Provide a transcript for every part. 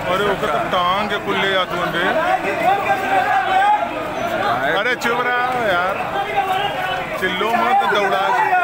अरे ओके तो टांग के कुल्ले या तू अंदर। अरे चुप रहा यार, चिल्लो मत, दौड़ा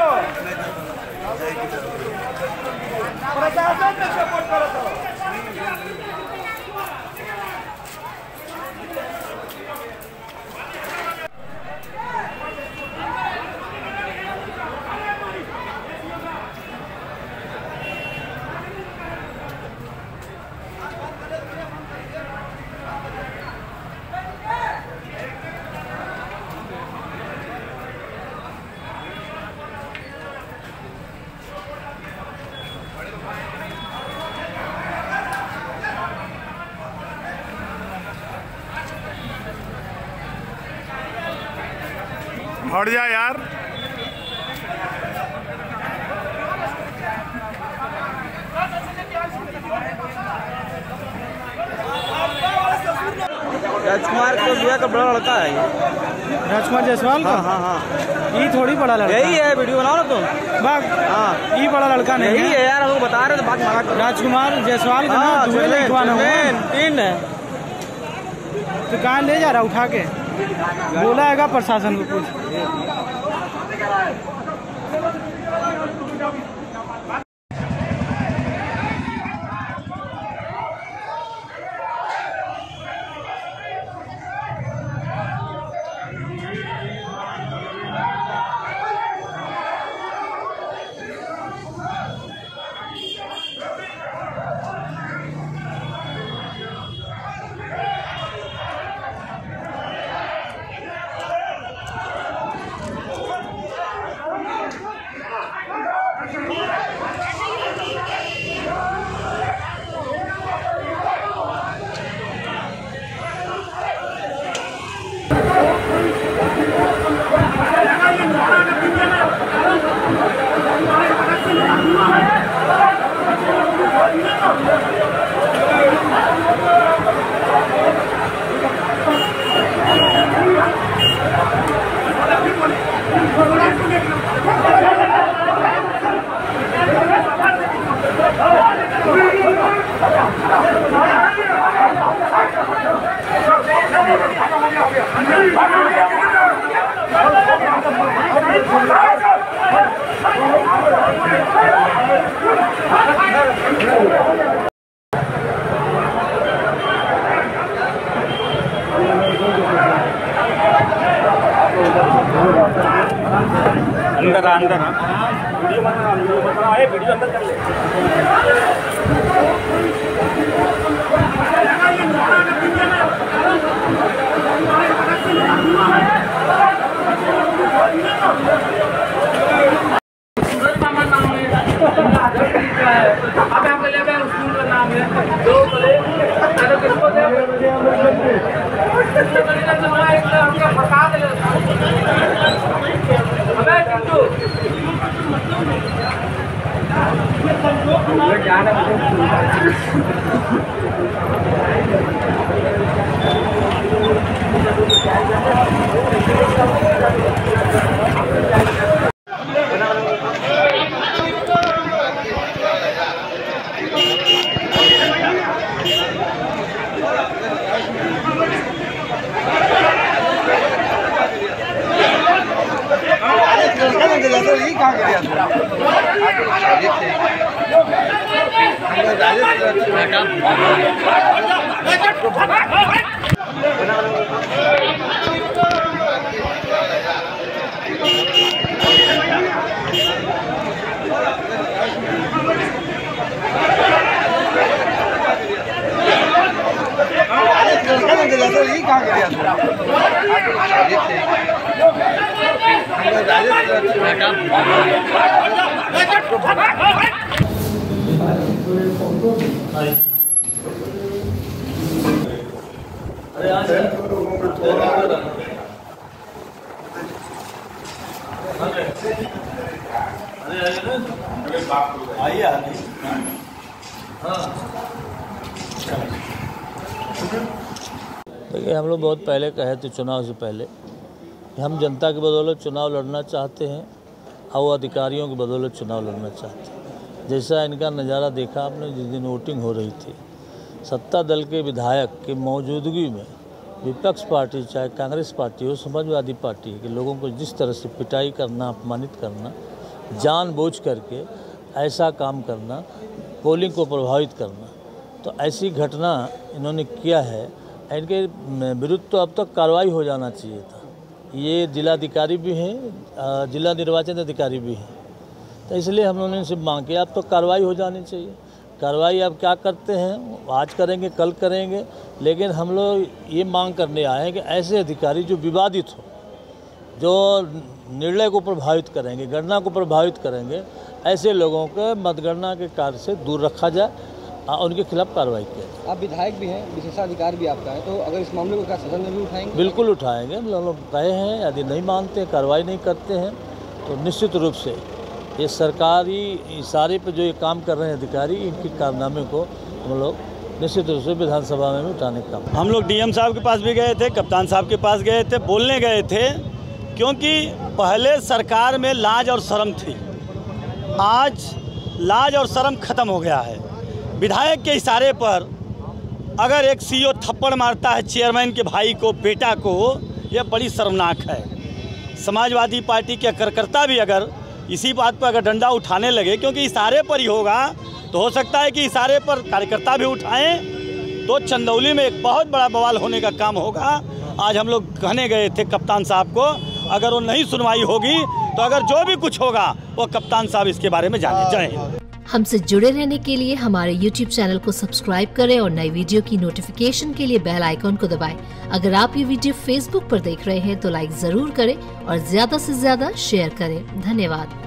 हट जा यार। राजकुमार के भैया का बड़ा लड़का है ये। राजकुमार जायसवाल का? हाँ हाँ ये थोड़ी बड़ा लड़का यही है, वीडियो बनाओ ना तुम। बाग हाँ ये बड़ा लड़का नहीं यही है यार, हमको बता रहे थे बात मांगा कर। राजकुमार जायसवाल का हाँ, तीन है तो कहाँ ले जा रहा उठा के? बोला है प्रशासन को कुछ? अंदर अंदर वीडियो अंदर कर ले। देखिए, हम लोग बहुत पहले कहे थे चुनाव से पहले कि हम जनता की बदौलत चुनाव लड़ना चाहते हैं और अधिकारियों की बदौलत चुनाव लड़ना चाहते हैं। जैसा इनका नज़ारा देखा आपने जिस दिन वोटिंग हो रही थी, सत्ता दल के विधायक की मौजूदगी में विपक्ष पार्टी, चाहे कांग्रेस पार्टी हो, समाजवादी पार्टी के लोगों को जिस तरह से पिटाई करना, अपमानित करना, जानबूझ करके ऐसा काम करना, पोलिंग को प्रभावित करना, तो ऐसी घटना इन्होंने किया है। इनके विरुद्ध तो अब तक कार्रवाई हो जाना चाहिए था। ये जिलाधिकारी भी हैं, जिला निर्वाचन अधिकारी भी हैं, तो इसलिए हम लोगों ने इनसे मांग किया अब तो कार्रवाई हो जानी चाहिए। कार्रवाई अब क्या करते हैं, आज करेंगे, कल करेंगे, लेकिन हम लोग ये मांग करने आए हैं कि ऐसे अधिकारी जो विवादित हो, जो निर्णय को प्रभावित करेंगे, गणना को प्रभावित करेंगे, ऐसे लोगों को मतगणना के कार्य से दूर रखा जाए और उनके खिलाफ कार्रवाई किया जाए। आप विधायक भी हैं, विशेषाधिकार भी आपका है, तो अगर इस मामले को क्या सदन में भी उठाएंगे? बिल्कुल उठाएंगे। हम लोग कहे हैं, यदि नहीं मानते, कार्रवाई नहीं करते हैं, तो निश्चित रूप से ये सरकारी इशारे पर जो ये काम कर रहे हैं अधिकारी, इनके कारनामे को हम लोग निश्चित रूप से विधानसभा में उठाने का। हम लोग डीएम साहब के पास भी गए थे, कप्तान साहब के पास गए थे, बोलने गए थे, क्योंकि पहले सरकार में लाज और शर्म थी, आज लाज और शर्म खत्म हो गया है। विधायक के इशारे पर अगर एक सीईओ थप्पड़ मारता है चेयरमैन के भाई को, बेटा को, यह बड़ी शर्मनाक है। समाजवादी पार्टी के कार्यकर्ता भी अगर इसी बात पर अगर डंडा उठाने लगे, क्योंकि इशारे पर ही होगा, तो हो सकता है कि इशारे पर कार्यकर्ता भी उठाएं, तो चंदौली में एक बहुत बड़ा बवाल होने का काम होगा। आज हम लोग कहने गए थे कप्तान साहब को, अगर वो नहीं सुनवाई होगी तो अगर जो भी कुछ होगा वो कप्तान साहब इसके बारे में जाने जाएं। हमसे जुड़े रहने के लिए हमारे YouTube चैनल को सब्सक्राइब करें और नई वीडियो की नोटिफिकेशन के लिए बेल आइकॉन को दबाएं। अगर आप ये वीडियो Facebook पर देख रहे हैं तो लाइक जरूर करें और ज्यादा से ज्यादा शेयर करें। धन्यवाद।